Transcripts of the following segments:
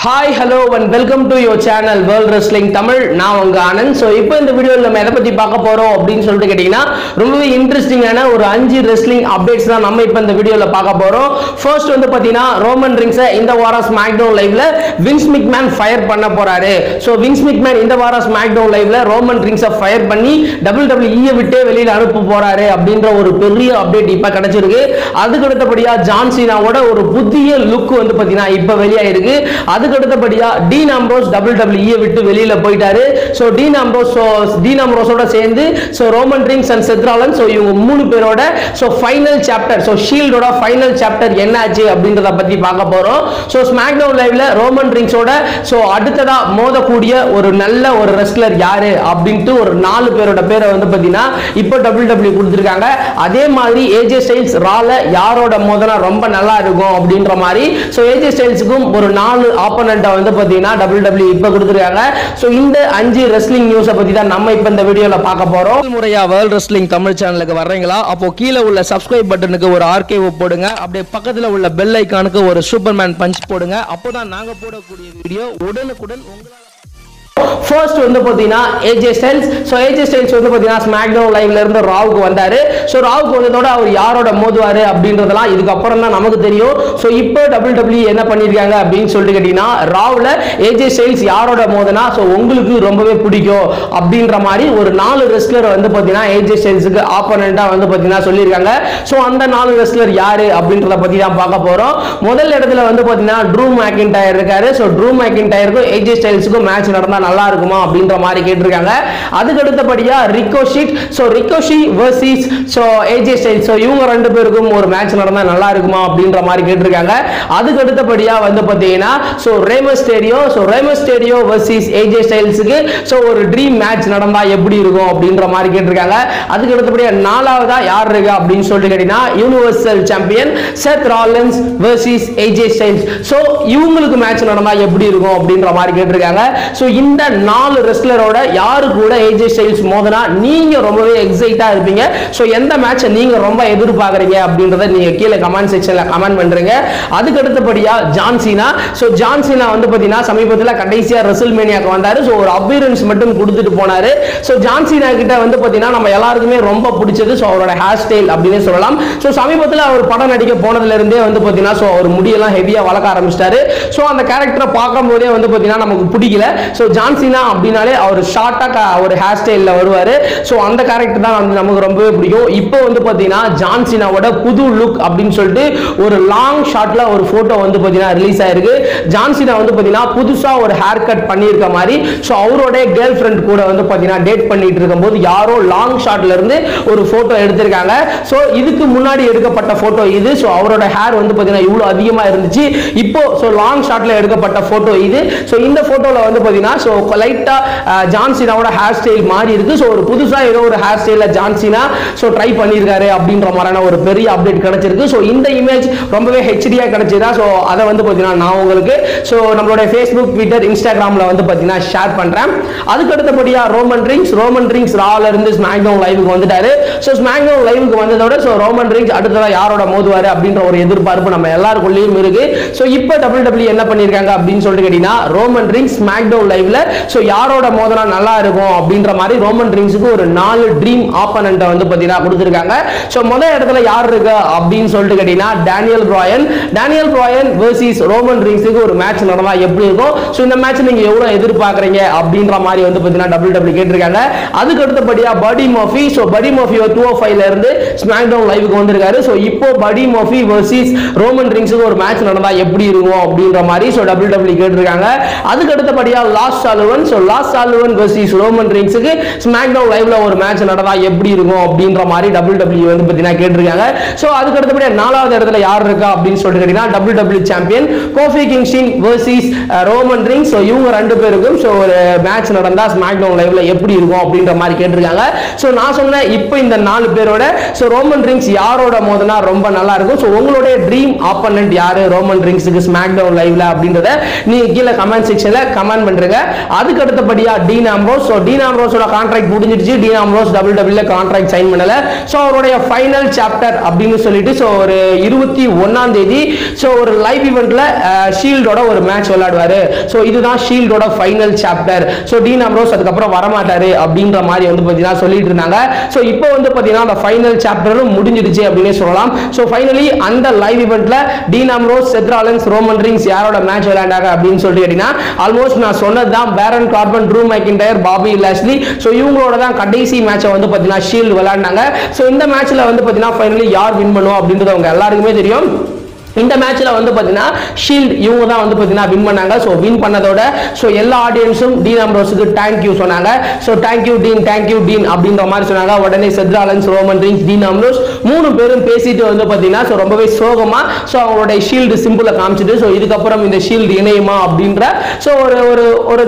Hi, hello and welcome to your channel World Wrestling Tamil. நான் உங்க Anand. So இப்போ இந்த வீடியோல நம்ம எதை பத்தி பார்க்க போறோம் அப்படினு சொல்லிட்டு கேட்டிங்கனா ரொம்பவே இன்ட்ரஸ்டிங்கான ஒரு 5 wrestling அப்டேட்ஸ் தான் நம்ம இப்போ இந்த வீடியோல பார்க்க போறோம். ஃபர்ஸ்ட் வந்து பாத்தீனா ரோமன் ரிங்ஸை இந்த வாரம் ஸ்மாக்டவுன் லைவ்ல வின்ஸ் மெக்மேன் ஃபயர் பண்ண போறாரு. சோ வின்ஸ் மெக்மேன் இந்த வாரம் ஸ்மாக்டவுன் லைவ்ல ரோமன் ரிங்ஸை ஃபயர் பண்ணி WWE விட்டு வெளியில அனுப்ப போறாரு அப்படிங்கற ஒரு பெரிய அப்டேட் இப்ப கிடைச்சிருக்கு. அதுக்கு அடுத்தபடியா ஜான் சீனாவோட ஒரு புதிய லுக் வந்து பாத்தீனா இப்ப வெளியாயிருக்கு. அதுக்கு அடுத்தபடியா டீன் ஆம்ப்ரோஸ் WWE விட்டு வெளியில போயிட்டாரு. சோ டீன் ஆம்ப்ரோஸோட சேர்ந்து சோ ரோமன் ரிங்ஸ் அண்ட் செத் ராலன்ஸ் சோ இவங்க மூணு பேரோட சோ ஃபைனல் சாப்டர் சோ ஷீல்டோட ஃபைனல் சாப்டர் என்ன ஆச்சு அப்படிங்கறத பத்தி பார்க்க போறோம். சோ ஸ்மாக்டவுன் லைவ்ல ரோமன் ரிங்ஸோட சோ அடுத்ததா மோதக்கூடிய ஒரு நல்ல ஒரு ரெஸ்லர் யாரு அப்படினு ஒரு 4 பேரோட பேரை வந்து பாத்தீனா இப்போ WWE கொடுத்திருக்காங்க. அதே மாதிரி AJ Styles ரால யாரோட மோதனா ரொம்ப நல்லா இருக்கும் அப்படின்ற மாதிரி சோ AJ Stylesக்கும் ஒரு 4 ஆப்போனன்ட் வந்து பாத்தீங்கன்னா WWE இப்ப கொடுத்திருக்காங்க. சோ இந்த 5 ரெஸ்லிங் நியூஸ பத்தி தான் நம்ம இப்ப இந்த வீடியோல பார்க்க போறோம். முறையா வேர்ல்ட் ரெஸ்லிங் தமிழ் சேனலுக்கு வர்றீங்களா? அப்போ கீழ உள்ள சப்ஸ்கிரைப் பட்டனுக்கு ஒரு ஆர்கேவ் போடுங்க. அப்படியே பக்கத்துல உள்ள பெல் ஐகானுக்கு ஒரு சூப்பர்மேன் பஞ்ச் போடுங்க. அப்போதான் நாங்க போடக்கூடிய வீடியோ உடனுக்குடன் உங்களால ஃபர்ஸ்ட் வந்து பாத்தீனா AJ Styles so AJ Styles வந்து பாத்தீனா ஸ்மாக்டவுன் லைவ்ல இருந்து ராவுக்கு வந்தாரு. சோ ராவுக்கு வந்ததோட அவர் யாரோட மோதுவாரு அப்படின்றதெல்லாம் இதுக்கு அப்புறம் தான் நமக்கு தெரியும். சோ இப்போ WWE என்ன பண்ணிருக்காங்க அப்படினு சொல்லிட்டு கேட்டினா ராவுல AJ Styles யாரோட மோதனா சோ உங்களுக்கு ரொம்பவே பிடிக்கும் அப்படின்ற மாதிரி ஒரு 4 ரெஸ்லர் வந்து பாத்தீனா AJ Stylesக்கு ஆப்போனன்ட்டா வந்து பாத்தீனா சொல்லிருக்காங்க. சோ அந்த 4 ரெஸ்லர் யாரு அப்படின்றத பத்தி தான் பார்க்க போறோம். முதல் இடத்துல வந்து பாத்தீனா ட்ரூ மேக்கின்டையர் இருக்காரு. சோ ட்ரூ மேக்கின்டையருக்கும் AJ Stylesக்கும் மேட்ச் நடந்தா நல்லா இருக்குமா அப்படின்ற மாதிரி கேட்டிருக்காங்க. அதுக்கு அடுத்தபடியா Ricochet so Ricochet versus so AJ Styles so இவங்க ரெண்டு பேருக்கும் ஒரு மேட்ச் நடந்தா நல்லா இருக்குமா அப்படின்ற மாதிரி கேட்டிருக்காங்க. அதுக்கு அடுத்தபடியா வந்து பாத்தீங்கன்னா சோ ரெமஸ்டேரியோ வெர்சஸ் AJ Stylesக்கு சோ ஒரு ட்ரீம் மேட்ச் நடந்தா எப்படி இருக்கும் அப்படின்ற மாதிரி கேட்டிருக்காங்க. அதுக்கு அடுத்தபடியா நாலாவதா யார் இருக்கா அப்படின்னு சொல்லிட்டு கேட்டினா universal champion Seth Rollins versus AJ Styles so இவங்களுக்கு மேட்ச் நடந்தா எப்படி இருக்கும் அப்படின்ற மாதிரி கேட்டிருக்காங்க. சோ இந்த 4 ரெஸ்லரோட யாரு கூட AJ Styles மோதனா நீங்க ரொம்பவே எக்ஸைட்டா இருப்பீங்க. சோ எந்த மேட்சை நீங்க ரொம்ப எதிர்பார்க்கறீங்க அப்படின்றத நீங்க கீழ கமெண்ட் செக்ஷன்ல கமெண்ட் பண்றீங்க. அதுக்கு அடுத்தபடியா John Cena so John Cena வந்து பாத்தீனா சமீபத்துல கடைசியா ரெஸ்ல்மேனியாக்கு வந்தாரு. சோ ஒரு அப்பியரன்ஸ் மட்டும் கொடுத்துட்டு போனாரு. சோ ஜான் சீனா கிட்ட வந்து பாத்தீனா நம்ம எல்லாருக்குமே ரொம்ப பிடிச்சது சோ அவரோட ஹேர் ஸ்டைல் அப்படினே சொல்லலாம். சோ சமீபத்துல அவர் படம் நடிக்க போனதுல இருந்தே வந்து பாத்தீனா சோ அவர் முடியெல்லாம் ஹெவியா வளர்க்க ஆரம்பிச்சிட்டாரு. சோ அந்த கேரக்டரை பார்க்கும்போதே வந்து பாத்தீனா நமக்கு பிடிக்கல. சோ ஜான் சீனா அப்படினாலே அவர் ஷார்ட்டா ஒரு ஹேர் ஸ்டைல்ல வருவாரு. சோ அந்த கேரக்டர் தான் வந்து நமக்கு ரொம்பவே பிடிக்கும். இப்போ வந்து பாத்தீனா ஜான் சீனாவோட புது லுக் அப்படினு சொல்லிட்டு ஒரு லாங் ஷாட்ல ஒரு போட்டோ வந்து பாத்தீனா ரிலீஸ் ஆயிருக்கு. ஜான் சீனா வந்து பாத்தீனா புதுசா ஒரு ஹேர் கட் பண்ணியிருக்க மாதிரி சோ அவரோட கேர்ள் ஃப்ரெண்ட் கூட வந்து பாத்தீனா டேட் பண்ணிட்டு இருக்கும்போது யாரோ லாங் ஷாட்ல இருந்து ஒரு போட்டோ எடுத்திருக்காங்க. சோ இதுக்கு முன்னாடி எடுக்கப்பட்ட போட்டோ இது. சோ அவரோட ஹேர் வந்து பாத்தீனா இவ்வளவு அதிகமா இருந்துச்சு. இப்போ சோ லாங் ஷாட்ல எடுக்கப்பட்ட போட்டோ இது. சோ இந்த போட்டோல வந்து பாத்தீனா சோ லைட்டா ஜான் சீனாவோட ஹேர் ஸ்டைல் மாறி இருக்கு. சோ ஒரு புதுசா ஏதோ ஒரு ஹேர் ஸ்டைல்ல ஜான் சீனா சோ ட்ரை பண்ணிருக்காரு அப்படின்ற மாதிரியான ஒரு பெரிய அப்டேட் கிடைச்சிருக்கு. சோ இந்த இமேஜ் ரொம்பவே ஹெச்டியா கிடைச்சதா. சோ அத வந்து பாத்தீங்கன்னா நான் உங்களுக்கு சோ நம்மளுடைய Facebook, Twitter, Instagramல வந்து பாத்தீங்கன்னா ஷேர் பண்றேன். அதுக்கு அடுத்தபடியா ரோமன் ரிங்ஸ் ரால இருந்து ஸ்மாக்டவுன் லைவுக்கு வந்துட்டாரு. சோ ஸ்மாக்டவுன் லைவுக்கு வந்ததோட சோ ரோமன் ரிங்ஸ் அடுத்ததா யாரோட மோதுவாரு அப்படின்ற ஒரு எதிர்பார்ப்பு நம்ம எல்லாருக்குள்ளேயும் இருக்கு. சோ இப்போ WWE என்ன பண்ணிருக்காங்க அப்படின்னு சொல்லிட்டு கேட்டீங்கன்னா ரோமன் ரிங்ஸ் ஸ்மாக்டவுன் லைவ்ல சோ யாரோட மோதனா நல்லா இருக்கும் அப்படின்ற மாதிரி ரோமன் ரிங்ஸ்க்கு ஒரு 4 ட்ரீம் ஆப்போனன்ட் வந்து பாத்தீங்கன்னா கொடுத்திருக்காங்க. சோ முதல் இடத்துல யார் இருக்கு அப்படின்னு சொல்லிட்டு கேட்டீங்கன்னா டேனியல் பிராயன் வெர்சஸ் ரோமன் ரிங்ஸ்க்கு ஒரு மேட்ச் நடந்தா எப்படி இருக்கும். சோ இந்த மேட்ச் நீங்க எவ்வளவு எதிர்பார்க்கறீங்க அப்படின்ற மாதிரி வந்து பாத்தீங்கன்னா WWE கேட்டிருக்காங்க. அதுக்கு அடுத்தபடியா படி மர்ஃபி 205 ல இருந்து ஸ்மாக்டவுன் லைவுக்கு வந்திருக்காரு. சோ இப்போ படி மர்ஃபி வெர்சஸ் ரோமன் ரிங்ஸ்க்கு ஒரு மேட்ச் நடந்தா எப்படி இருக்கும் அப்படின்ற மாதிரி சோ WWE கேட்டிருக்காங்க. அதுக்கு அடுத்தபடியா லாஸ் சாலுவன் வெர்சஸ் ரோமன் ரிங்ஸ்க்கு ஸ்மாக்டவுன் லைவ்ல ஒரு மேட்ச் நடந்தா எப்படி இருக்கும் அப்படின்ற மாதிரி WWE வந்து பாத்தீங்கன்னா கேட்டிருக்காங்க. சோ அதுக்கு அடுத்தபடியா நாலாவது இடத்துல யார் இருக்கா அப்படின்னு சொல்லிட்டு கேட்டீங்கன்னா WWE champion Kofi Kingston versus Roman Reigns. So இவங்க ரெண்டு பேருக்கும் சோ ஒரு மேட்ச் நடந்தா ஸ்மாக்டவுன் லைவ்ல எப்படி இருக்கும் அப்படின்ற மாதிரி கேட்டிருக்காங்க. சோ நான் சொன்ன இப்போ இந்த 4 பேரோட சோ ரோமன் ரிங்ஸ் யாரோட மோதனா ரொம்ப நல்லா இருக்கும். சோ உங்களுடைய ட்ரீம் ஆப்போனன்ட் யாரு ரோமன் ரிங்ஸ்க்கு ஸ்மாக்டவுன் லைவ்ல அப்படின்றத நீங்க கீழ கமெண்ட் செக்ஷன்ல கமெண்ட் பண்றீங்க. அதுக்கு அடுத்தபடியா டீன் ஆம்ப்ரோஸ். சோ டீன் ஆம்ப்ரோஸோட கான்ட்ராக்ட் முடிஞ்சிடுச்சு. டீன் ஆம்ப்ரோஸ் WWE ல கான்ட்ராக்ட் சைன் பண்ணல. சோ அவருடைய ஃபைனல் சாப்டர் அப்படின்னு சொல்லிட்டு சோ ஒரு 21ஆம் தேதி சோ ஒரு லைவ் ஈவென்ட்ல ஷீல்டோட ஒரு மேட்ச் விளையாடுவாரு. சோ இதுதான் ஷீல்டோட final chapter. So Dean Ambrose அதுக்கு அப்புறம் வர மாட்டாரு அப்படின்ற மாதிரி வந்து பாத்தீங்கன்னா சொல்லிட்டு இருந்தாங்க. சோ இப்போ வந்து பாத்தீங்கன்னா அந்த ஃபைனல் சாப்டரும் முடிஞ்சிடுச்சு அப்படினே சொல்லலாம். சோ ஃபைனலி அந்த லைவ் ஈவென்ட்ல Dean Ambrose, Seth Rollins, Roman Reigns யாரோட மேட்ச் விளையாண்டாங்க அப்படின்னு சொல்லிட்டு கேட்டீங்கன்னா ஆல்மோஸ்ட் நான் சொன்னதுதான் Baron Corbin, Drew McIntyre, Bobby Lashley. So இவங்களோட தான் கடைசி மேட்சை வந்து பாத்தீங்கன்னா ஷீல்ட் விளையாண்டாங்க. சோ இந்த மேட்ச்ல வந்து பாத்தீங்கன்னா ஃபைனலி யார் வின் பண்ணுவா அப்படின்றது அவங்க எல்லாருக்குமே தெரியும். இந்த மேட்ச்ல வந்து பாத்தீங்கன்னா ஷீல்ட் இவங்க தான் வந்து பாத்தீங்கன்னா வின் பண்ணாங்க. சோ வின் பண்ணதோட சோ எல்லா ஆடியன்ஸும் டீன் ஆம்ப்ரோஸ்க்கு தேங்க் யூ சொன்னாங்க. சோ தேங்க் யூ டீன் அப்படின்ற மாதிரி சொன்னாங்க. உடனே Seth Rollins, Roman Reigns, Dean Ambrose மூணு பேரும் பேசிட்டு வந்து பாத்தீங்கன்னா சோ ரொம்பவே சோகமா சோ அவங்களுடைய ஷீல்ட் சிம்பிளை காமிச்சிட்டு சோ இதுக்கப்புறம் இந்த ஷீல்ட் இணையுமா அப்படின்ற சோ ஒரு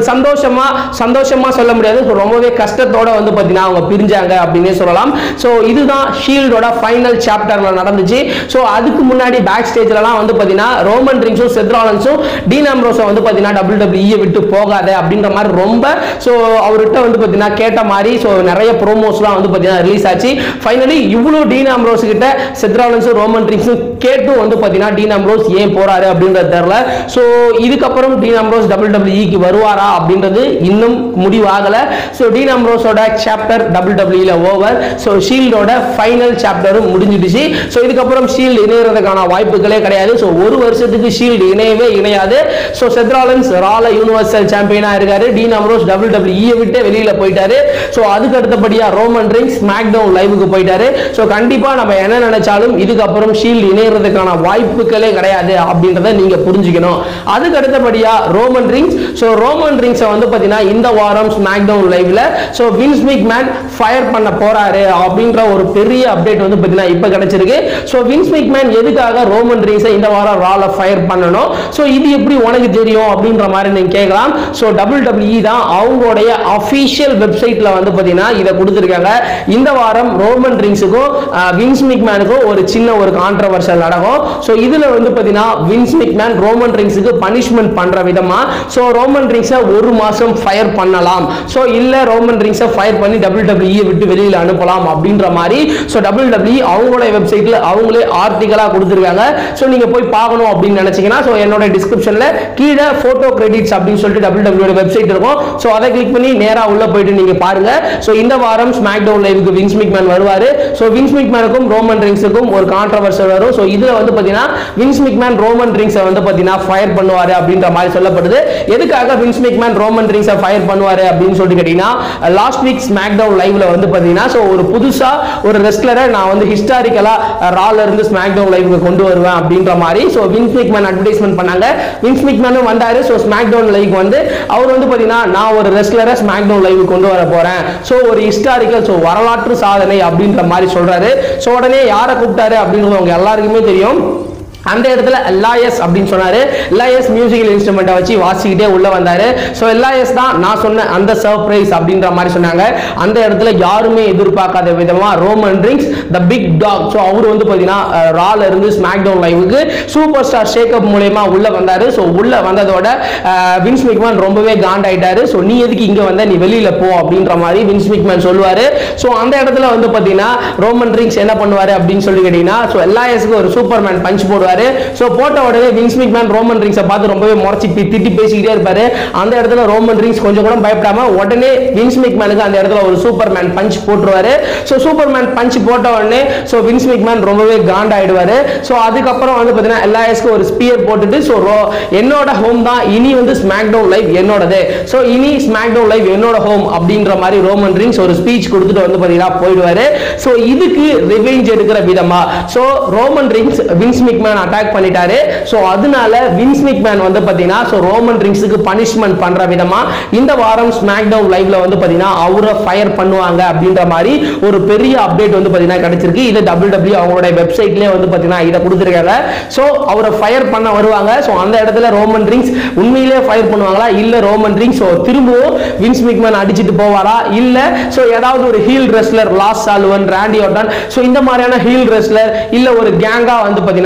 சந்தோஷமா சொல்ல முடியாது. சோ ரொம்பவே கஷ்டத்தோட வந்து பாத்தீங்கன்னா அவங்க பிரிஞ்சாங்க அப்படின்னே சொல்லலாம். சோ இதுதான் ஷீல்டோட ஃபைனல் சாப்டர்ல நடந்துச்சு. சோ அதுக்கு முன்னாடி பேக் ஸ்டேஜ் வந்து பாத்தீங்கன்னா ரோமன் ரீன்ஸும் செத் ராலின்ஸும் டீன் ஆம்ப்ரோஸை வந்து பாத்தீங்கன்னா WWE விட்டு போகாத அப்படின்ற மாதிரி ரொம்ப சோ அவர்கிட்ட வந்து பாத்தீங்கன்னா கேட்ட மாதிரி சோ நிறைய ப்ரோமோஸ்லாம் வந்து பாத்தீங்கன்னா ரிலீஸ் ஆச்சு. ஃபைனலி இவ்வளவு டீன் ஆம்ப்ரோஸ் கிட்ட செத் ராலின்ஸும் ரோமன் ரீன்ஸும் கேட்டும் வந்து பாத்தீங்கன்னா டீன் ஆம்ப்ரோஸ் ஏன் போறாரு அப்படின்றது தெரியல. சோ இதுக்கப்புறம் டீன் ஆம்ப்ரோஸ் WWE வருவாரா அப்படின்றது இன்னும் முடிவாகல. சோ டீன் ஆம்ப்ரோஸோட சாப்டர் WWE ல ஓவர். சோ ஷீல்டோட ஃபைனல் சாப்டரும் முடிஞ்சிடுச்சு. சோ இதுக்கப்புறம் ஷீல்ட் இணையறதுக்கான வாய்ப்புகளே கிடையாது. சோ ஒரு வருஷத்துக்கு ஷீல்ட் இணையவே இணையாது. சோ செத் ராலின்ஸ் ரால யுனிவர்சல் சாம்பியனா இருக்காரு. டீன் ஆம்ப்ரோஸ் WWE விட்டு வெளியில போயிட்டாரு. சோ அதுக்கு அடுத்தபடியா ரோமன் ரீன்ஸ் ஸ்மாக்டவுன் லைவுக்கு போயிட்டாரு. சோ கண்டிப்பா நம்ம என்ன நினைச்சாலும் இதுக்கப்புறம் ஷீல்ட் இணையறதுக்கான வாய்ப்புகளே கிடையாது அப்படின்றத நீங்க புரிஞ்சுக்கணும். அதுக்கு அடுத்தபடியா ரோமன் ரீன்ஸ். சோ ரோமன் ரீன்ஸை வந்து பாத்தீங்கன்னா இந்த வாரம் ஸ்மாக்டவுன் லைவ்ல சோ வின்ஸ் மெக்மேன் ஃபயர் பண்ண போறாரு அப்படின்ற ஒரு பெரிய அப்டேட் வந்து பாத்தீங்கன்னா இப்ப கிடைச்சிருக்கு. சோ வின்ஸ் மெக்மேன் எதுக்காக ரோமன் ரீன்ஸை இந்த வாரம் ரால ஃபயர் பண்ணணும், சோ இது எப்படி உனக்கு தெரியும் அப்படின்ற மாதிரி நீங்க கேட்கலாம். சோ WWE தான் அவங்களுடைய அபிஷியல் வெப்சைட்ல வந்து பாத்தீங்கன்னா இத கொடுத்திருக்காங்க. இந்த வாரம் ரோமன் ரீன்ஸுக்கும் வின்ஸ் மெக்மேனுக்கும் ஒரு சின்ன ஒரு கான்ட்ரோவர்ஷியல் நடக்கும். சோ இதுல வந்து பாத்தீங்கன்னா வின்ஸ் மெக்மேன் ரோமன் ரீன்ஸுக்கு பனிஷ்மென்ட் பண்ற விதமா சோ ரோமன் ரீன்ஸை ஒரு மாசம் ஃபயர் பண்ணலாம், சோ இல்ல ரோமன் ரீன்ஸை ஃபயர் பண்ணி WWE விட்டு வெளியில அனுப்பலாம் அப்படின்ற மாதிரி சோ WWE அவங்களுடைய வெப்சைட்ல அவங்களே ஆர்டிகலா கொடுத்திருக்காங்க. சோ நீங்க போய் பார்க்கணும் அப்படின்னு நினைச்சீங்கன்னா சோ என்னோட டிஸ்கிரிப்ஷன்ல கீழே போட்டோ கிரெடிட்ஸ் அப்படின்னு சொல்லிட்டு WWE வெப்சைட் இருக்கும். சோ அதை கிளிக் பண்ணி நேரா உள்ள போயிட்டு நீங்க பாருங்க. சோ இந்த வாரம் ஸ்மாக்டவுன் லைவுக்கு வின்ஸ் மெக்மேன் வருவாரு. சோ வின்ஸ் மெக்மேனுக்கும் ரோமன் ரீன்ஸுக்கும் ஒரு கான்ட்ரோவர்ஷியல் வரும். சோ இதுல வந்து பாத்தீங்கன்னா வின்ஸ் மெக்மேன் ரோமன் ரீன்ஸை வந்து பாத்தீங்கன்னா ஃபயர் பண்ணுவாரு அப்படின்ற மாதிரி சொல்லப்படுது. எதுக்காக வின்ஸ் மெக்மேன் ரோமன் ரீன்ஸை ஃபயர் பண்ணுவாரு அப்படின்னு சொல்லிட்டு கேட்டீங்கன்னா லாஸ்ட் வீக் ஸ்மாக்டவுன் லைவ்ல வந்து பாத்தீங்கன்னா சோ ஒரு புதுசா ஒரு ரெஸ்லரை நான் வந்து ஹிஸ்டாரிக்கலா ரால இருந்து ஸ்மாக்டவுன் லைவுக்கு கொண்டு வருவேன் அப்படின்ற மாதிரி சோ வின்ஸ் மெக்மேன் அட்வர்டைஸ்மென்ட் பண்ணாங்க. வின்ஸ் மெக்மேனும் வந்தாரு. சோ ஸ்மாக்டவுன் லைவுக்கு வந்து அவர் வந்து பாத்தீங்கன்னா நான் ஒரு ரெஸ்லரை ஸ்மாக்டவுன் லைவுக்கு கொண்டு வர போறேன், சோ ஒரு ஹிஸ்டாரிக்கல் சோ வரலாற்று சாதனை அப்படின்ற மாதிரி சொல்றாரு. சோ உடனே யாரை கூப்பிட்டாரு அப்படின்றது அவங்க எல்லாருக்குமே தெரியும். அந்த இடத்துல எல்ஐஎஸ் அப்படின்னு சொன்னாரு. எல்ஐஎஸ் மியூசிக்கல் இன்ஸ்ட்ருமெண்ட்டை வச்சு வாசிக்கிட்டே உள்ள வந்தாரு. ஸோ எல்ஐஎஸ் தான் நான் சொன்ன அந்த சர்ப்ரைஸ் அப்படின்ற மாதிரி சொன்னாங்க. அந்த இடத்துல யாருமே எதிர்பார்க்காத விதமா Roman Reigns the big dog so அவர் வந்து பார்த்தீங்கன்னா ரால இருந்து ஸ்மாக்டவுன் லைவுக்கு சூப்பர் ஸ்டார் ஷேக்கப் மூலயமா உள்ள வந்தாரு. ஸோ உள்ள வந்ததோட வின்ஸ் மெக்மேன் ரொம்பவே காண்டாயிட்டாரு. ஸோ நீ எதுக்கு இங்க வந்த, நீ வெளியில போ அப்படின்ற மாதிரி வின்ஸ் மெக்மேன் சொல்லுவாரு. ஸோ அந்த இடத்துல வந்து பார்த்தீங்கன்னா ரோமன் ரீன்ஸ் என்ன பண்ணுவாரு அப்படின்னு சொல்லி கேட்டீங்கன்னா ஸோ எல்ஐஎஸ்க்கு ஒரு சூப்பர்மேன் பஞ்ச் போடுவாரு. சோ போட்ட உடனே வின்ஸ் மெக்மேன் ரோமன் ரீன்ஸை பார்த்து ரொம்பவே முறைச்சி திட்டி பேசிக்கிட்டே இருப்பாரு. அந்த இடத்துல ரோமன் ரீன்ஸ் கொஞ்சம் கூட பயப்படாம உடனே வின்ஸ் மெக்மேனுக்கு அந்த இடத்துல ஒரு சூப்பர்மேன் பஞ்ச் போட்டுருவாரு. சோ சூப்பர்மேன் பஞ்ச் போட்ட உடனே சோ வின்ஸ் மெக்மேன் ரொம்பவே காண்டாயிடுவாரு. சோ அதுக்கப்புறம் வந்து பாத்தீங்கன்னா எல்ஐஎஸ்க்கு ஒரு ஸ்பியர் போட்டுட்டு சோ என்னோட ஹோம் தான் இனி வந்து ஸ்மாக்டவுன் லைவ் என்னோடது, சோ இனி ஸ்மாக்டவுன் லைவ் என்னோட ஹோம் அப்படின்ற மாதிரி ரோமன் ரீன்ஸ் ஒரு ஸ்பீச் கொடுத்துட்டு வந்து பாத்தீங்கன்னா போயிடுவாரு. சோ இதுக்கு ரிவெஞ்ச் எடுக்கிற விதமா so Roman Reigns Vince McMahon attack பண்ணிட்டாரு. சோ அதனால வின்ஸ் மெக்மேன் வந்து பாத்தீங்கன்னா சோ ரோமன் ரீன்ஸ்க்கு பனிஷ்மென்ட் பண்ற விதமா இந்த வாரம் ஸ்மாக்டவுன் லைவ்ல வந்து பாத்தீங்கன்னா அவரை ஃபயர் பண்ணுவாங்க அப்படின்ற மாதிரி ஒரு பெரிய அப்டேட் வந்து பாத்தீங்கன்னா கிடைச்சிருக்கு. இது WWE அவங்களோட வெப்சைட்லயே வந்து பாத்தீங்கன்னா இத கொடுத்திருக்காங்க. சோ அவரை ஃபயர் பண்ண வருவாங்க. சோ அந்த இடத்துல ரோமன் ரீன்ஸ் உண்மையிலேயே ஃபயர் பண்ணுவாங்களா, இல்ல ரோமன் ரீன்ஸ் திரும்பவும் வின்ஸ் மெக்மேன் அடிச்சிட்டு போவாரா, இல்ல சோ ஏதாவது ஒரு heel wrestler Lars Sullivan Randy Orton so இந்த மாதிரியான ஹீல் ரெஸ்லர் இல்ல ஒரு கேங்கா வந்து பாத்தீங்கன்னா ரோமன்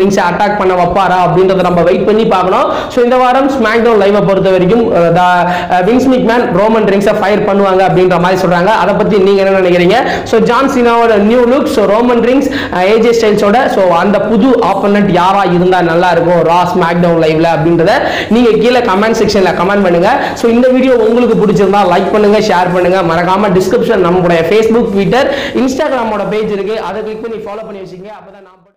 ரிங்ஸ் அட்டாக் பண்ண வைப்பாரா அப்படின்றத நம்ம வெயிட் பண்ணி பார்க்கணும். ஸோ இந்த வாரம் ஸ்மாக்டவுன் லைவ் பொறுத்த வரைக்கும் வின்ஸ் மெக்மேன் ரோமன் ரிங்ஸை ஃபயர் பண்ணுவாங்க அப்படின்ற மாதிரி சொல்றாங்க. அதை பத்தி நீங்க என்ன நினைக்கிறீங்க? ஸோ ஜான் சீனாவோட new look, so Roman Reigns AJ ஸ்டைல்ஸோட, ஸோ அந்த புது ஆப்போனன்ட் யாரா இருந்தா நல்லா இருக்கும் ரா ஸ்மாக்டவுன் லைவ்ல அப்படின்றத நீங்க கீழே கமெண்ட் செக்ஷன்ல கமெண்ட் பண்ணுங்க. ஸோ இந்த வீடியோ உங்களுக்கு பிடிச்சிருந்தா லைக் பண்ணுங்க, ஷேர் பண்ணுங்க. மறக்காம டிஸ்கிரிப்ஷன் நம்மளுடைய Facebook, Twitter, Instagramோட பேஜ் இருக்கு, அதை கிளிக் பண்ணி ஃபாலோ பண்ணி வச்சுக்கங்க. அப்பதான் நான்